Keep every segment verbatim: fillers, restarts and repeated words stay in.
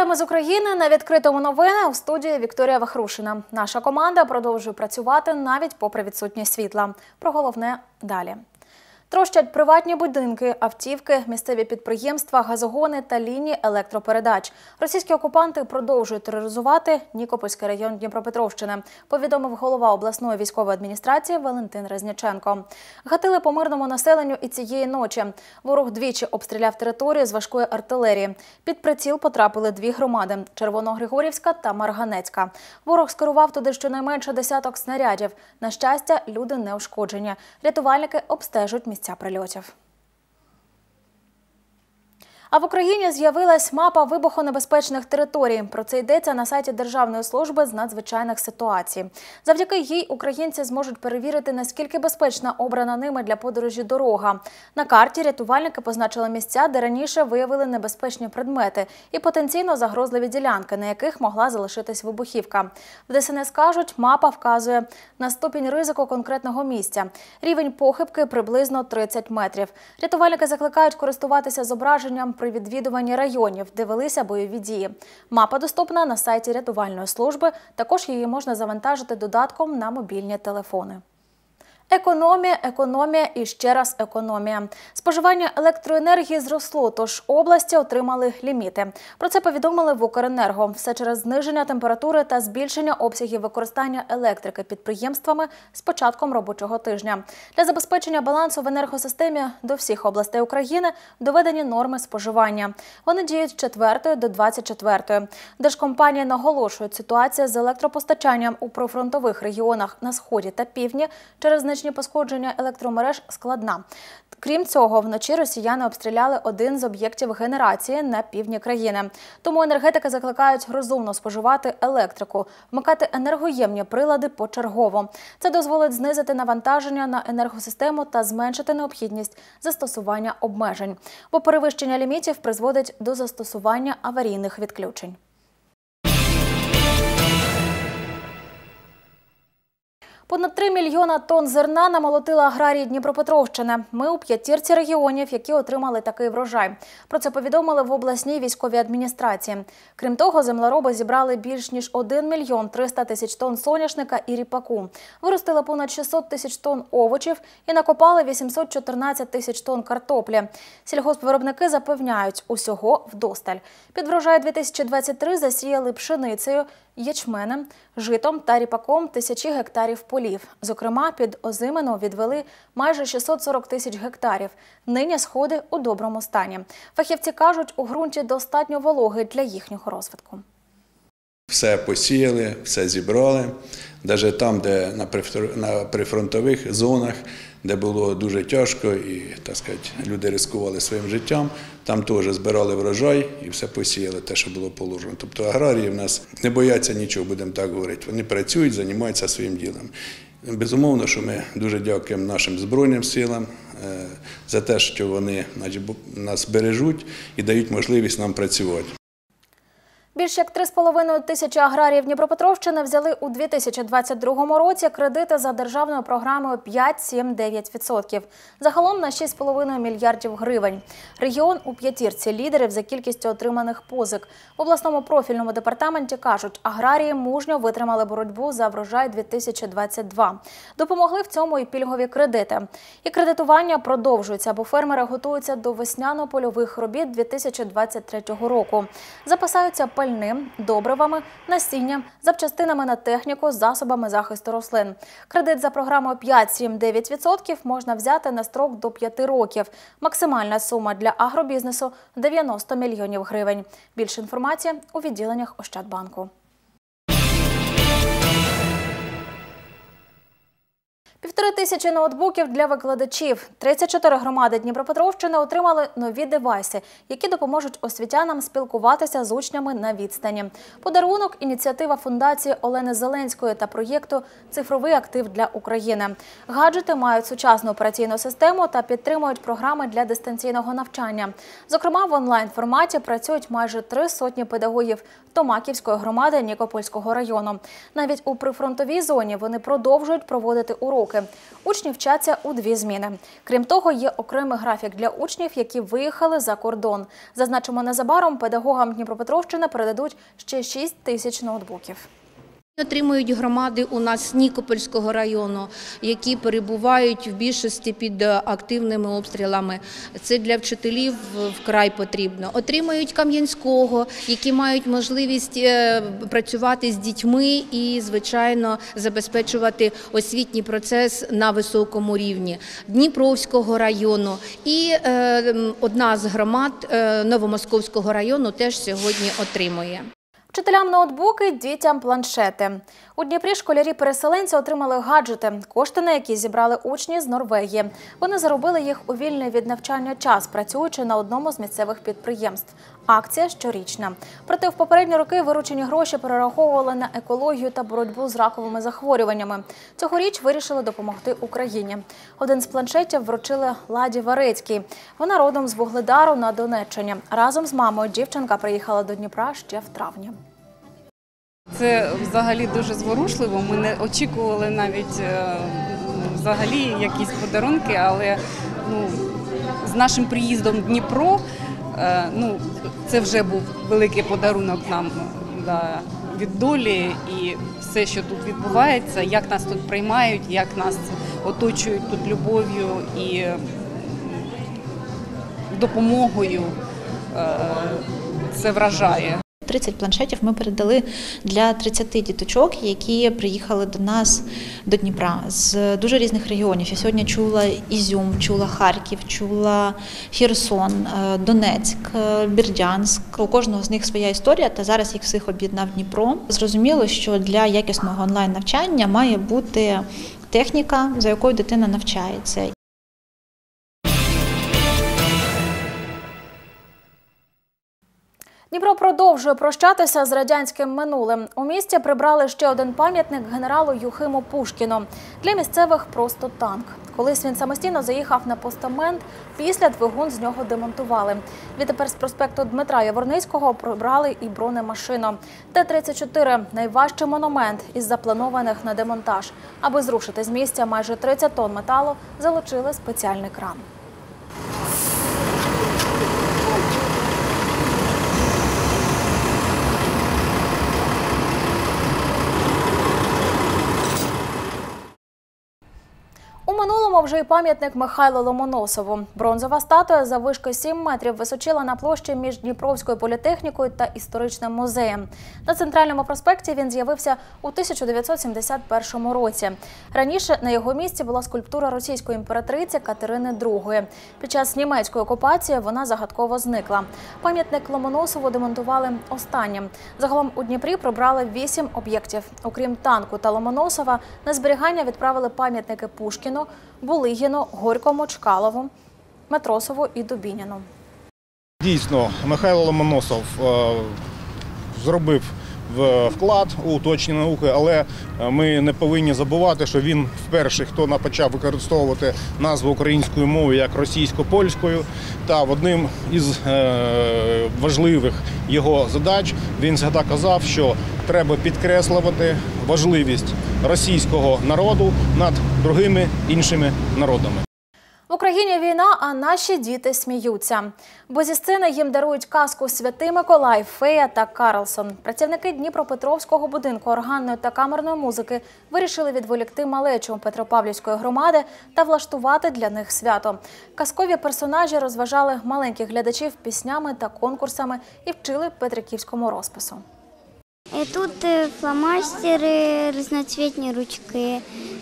Вітаємо з України на відкритому новини. У студії Вікторія Вахрушина. Наша команда продовжує працювати навіть попри відсутність світла. Про головне далі. Трощать приватні будинки, автівки, місцеві підприємства, газогони та лінії електропередач. Російські окупанти продовжують тероризувати Нікопольський район Дніпропетровщини, повідомив голова обласної військової адміністрації Валентин Резніченко. Гатили по мирному населенню і цієї ночі. Ворог двічі обстріляв територію з важкої артилерії. Під приціл потрапили дві громади – Червоногригорівська та Марганецька. Ворог скерував туди щонайменше десяток снарядів. На щастя, люди не ушкоджені. Рятувальники обстежують місця прильотів. А в Україні з'явилась мапа вибухонебезпечних територій. Про це йдеться на сайті Державної служби з надзвичайних ситуацій. Завдяки їй українці зможуть перевірити, наскільки безпечна обрана ними для подорожі дорога. На карті рятувальники позначили місця, де раніше виявили небезпечні предмети і потенційно загрозливі ділянки, на яких могла залишитись вибухівка. В Де Ес Ен Ес кажуть, мапа вказує на ступінь ризику конкретного місця. Рівень похибки приблизно тридцять метрів. Рятувальники закликають користуватися зображенням при відвідуванні районів, де велися бойові дії. Мапа доступна на сайті рятувальної служби, також її можна завантажити додатком на мобільні телефони. Економія, економія і ще раз економія. Споживання електроенергії зросло, тож області отримали ліміти. Про це повідомили в Укренерго. Все через зниження температури та збільшення обсягів використання електрики підприємствами з початком робочого тижня. Для забезпечення балансу в енергосистемі до всіх областей України доведені норми споживання. Вони діють з четвертої до двадцять четвертої. Держкомпанії наголошують, ситуація з електропостачанням у прифронтових регіонах на сході та півдні через значні пошкодження електромереж складна. Крім цього, вночі росіяни обстріляли один з об'єктів генерації на півдні країни. Тому енергетики закликають розумно споживати електрику, вмикати енергоємні прилади почергово. Це дозволить знизити навантаження на енергосистему та зменшити необхідність застосування обмежень. Бо перевищення лімітів призводить до застосування аварійних відключень. Понад три мільйона тонн зерна намолотили аграрії Дніпропетровщини. Ми у п'ятірці регіонів, які отримали такий врожай. Про це повідомили в обласній військовій адміністрації. Крім того, землероби зібрали більш ніж один мільйон триста тисяч тонн соняшника і ріпаку. Виростили понад шістсот тисяч тонн овочів і накопали вісімсот чотирнадцять тисяч тонн картоплі. Сільгоспвиробники запевняють, усього вдосталь. Під врожай дві тисячі двадцять три засіяли пшеницею, ячменем, житом та ріпаком тисячі гектарів полів. Зокрема, під озимину відвели майже шістсот сорок тисяч гектарів. Нині сходи у доброму стані. Фахівці кажуть, у ґрунті достатньо вологи для їхнього розвитку. Все посіяли, все зібрали. Навіть там, де на прифронтових зонах, де було дуже тяжко і, так сказати, люди ризикували своїм життям, там теж збирали врожай і все посіяли, те, що було положено. Тобто аграрії в нас не бояться нічого, будемо так говорити. Вони працюють, займаються своїм ділом. Безумовно, що ми дуже дякуємо нашим Збройним силам за те, що вони нас бережуть і дають можливість нам працювати. Більш як три з половиною тисячі аграріїв Дніпропетровщини взяли у дві тисячі двадцять другому році кредити за державною програмою п'ять, сім, дев'ять відсотків. Загалом на шість з половиною мільярдів гривень. Регіон у п'ятірці лідерів за кількістю отриманих позик. В обласному профільному департаменті кажуть, аграрії мужньо витримали боротьбу за врожай дві тисячі двадцять два. Допомогли в цьому і пільгові кредити. І кредитування продовжується, бо фермери готуються до весняно-польових робіт дві тисячі двадцять третього року. Запасаються пальним, добривами, насінням, запчастинами на техніку, засобами захисту рослин. Кредит за програмою п'ять, сім, дев'ять відсотків можна взяти на строк до п'яти років. Максимальна сума для агробізнесу – дев'яносто мільйонів гривень. Більше інформації у відділеннях Ощадбанку. Півтори тисячі ноутбуків для викладачів. тридцять чотири громади Дніпропетровщини отримали нові девайси, які допоможуть освітянам спілкуватися з учнями на відстані. Подарунок – ініціатива фундації Олени Зеленської та проєкту «Цифровий актив для України». Гаджети мають сучасну операційну систему та підтримують програми для дистанційного навчання. Зокрема, в онлайн-форматі працюють майже три сотні педагогів Томаківської громади Нікопольського району. Навіть у прифронтовій зоні вони продовжують проводити уроки. Учні вчаться у дві зміни. Крім того, є окремий графік для учнів, які виїхали за кордон. Зазначимо, незабаром педагогам Дніпропетровщини передадуть ще шість тисяч ноутбуків. Отримують громади у нас Нікопольського району, які перебувають в більшості під активними обстрілами. Це для вчителів вкрай потрібно. Отримують Кам'янського, які мають можливість працювати з дітьми і, звичайно, забезпечувати освітній процес на високому рівні. Дніпровського району і одна з громад Новомосковського району теж сьогодні отримує. Вчителям ноутбуки, дітям планшети. У Дніпрі школярі-переселенці отримали гаджети, кошти на які зібрали учні з Норвегії. Вони заробили їх у вільний від навчання час, працюючи на одному з місцевих підприємств. Акція щорічна. Проте в попередні роки виручені гроші перераховували на екологію та боротьбу з раковими захворюваннями. Цьогоріч вирішили допомогти Україні. Один з планшетів вручили Ладі Варецькій. Вона родом з Вугледару на Донеччині. Разом з мамою дівчинка приїхала до Дніпра ще в травні. Це взагалі дуже зворушливо. Ми не очікували навіть взагалі якісь подарунки, але ну, з нашим приїздом в Дніпро ну, це вже був великий подарунок нам да, від долі, і все, що тут відбувається, як нас тут приймають, як нас оточують тут любов'ю і допомогою, це вражає. тридцять планшетів ми передали для тридцяти діточок, які приїхали до нас, до Дніпра, з дуже різних регіонів. Я сьогодні чула Ізюм, чула Харків, чула Херсон, Донецьк, Бердянськ. У кожного з них своя історія, та зараз їх всіх об'єднав Дніпро. Зрозуміло, що для якісного онлайн-навчання має бути техніка, за якою дитина навчається. Дніпро продовжує прощатися з радянським минулим. У місті прибрали ще один пам'ятник генералу Юхиму Пушкіну. Для місцевих просто танк. Колись він самостійно заїхав на постамент, після двигун з нього демонтували. Відтепер з проспекту Дмитра Яворницького прибрали і бронемашину. Т тридцять чотири – найважчий монумент із запланованих на демонтаж. Аби зрушити з місця майже тридцять тонн металу, залучили спеціальний кран. У минулому вже й пам'ятник Михайлу Ломоносову. Бронзова статуя заввишки сім метрів височила на площі між Дніпровською політехнікою та історичним музеєм. На центральному проспекті він з'явився у тисяча дев'ятсот сімдесят першому році. Раніше на його місці була скульптура російської імператриці Катерини другої. Під час німецької окупації вона загадково зникла. Пам'ятник Ломоносову демонтували останнім. Загалом у Дніпрі прибрали вісім об'єктів. Окрім танку та Ломоносова, на зберігання відправили пам'ятники Пушкіну, Булигіну, Горькому, Чкалову, Матросову і Дубініну. Дійсно, Михайло Ломоносов е, зробив вклад у уточні науки, але ми не повинні забувати, що він вперше, хто почав використовувати назву української мови як російсько-польською, та в одним із е, важливих його задач він завжди казав, що треба підкреслювати важливість російського народу над другими іншими народами. В Україні війна, а наші діти сміються. Бо зі сцени їм дарують казку «Святий Миколай», «Фея» та «Карлсон». Працівники Дніпропетровського будинку органної та камерної музики вирішили відволікти малечу Петропавлівської громади та влаштувати для них свято. Казкові персонажі розважали маленьких глядачів піснями та конкурсами і вчили петриківському розпису. Тут фломастери, різноцвітні ручки,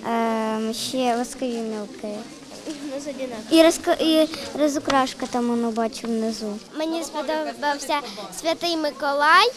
ще воскові мілки. І, розка... і розукрашка там воно бачу внизу. Мені сподобався Святий Миколай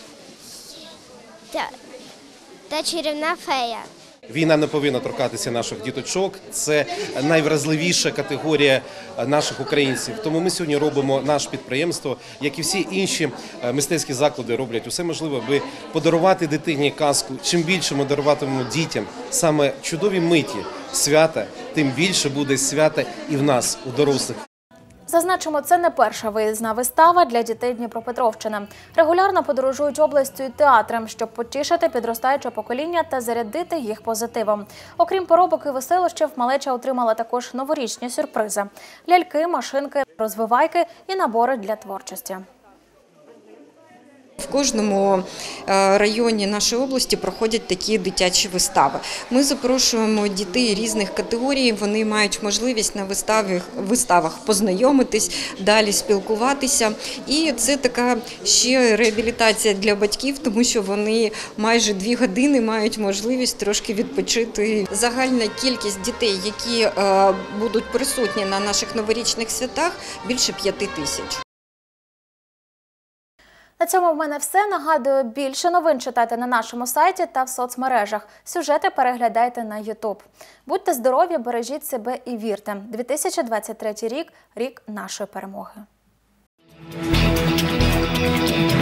та, та чарівна фея. Війна не повинна торкатися наших діточок. Це найвразливіша категорія наших українців. Тому ми сьогодні робимо наше підприємство, як і всі інші мистецькі заклади роблять усе можливе, аби подарувати дитині казку. Чим більше ми даруватимемо дітям саме чудові миті свята, тим більше буде свята і в нас, у дорослих. Зазначимо, це не перша виїзна вистава для дітей Дніпропетровщини. Регулярно подорожують областю і театри, щоб потішити підростаюче покоління та зарядити їх позитивом. Окрім поробок і веселощів, малеча отримала також новорічні сюрпризи – ляльки, машинки, розвивайки і набори для творчості. В кожному районі нашої області проходять такі дитячі вистави. Ми запрошуємо дітей різних категорій, вони мають можливість на виставах, виставах познайомитись, далі спілкуватися. І це така ще реабілітація для батьків, тому що вони майже дві години мають можливість трошки відпочити. Загальна кількість дітей, які будуть присутні на наших новорічних святах, більше п'яти тисяч. На цьому в мене все. Нагадую, більше новин читайте на нашому сайті та в соцмережах. Сюжети переглядайте на ютуб. Будьте здорові, бережіть себе і вірте. дві тисячі двадцять третій рік – рік нашої перемоги.